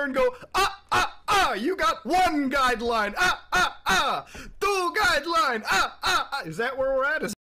there and go, you got one guideline, two guideline, Is that where we're at?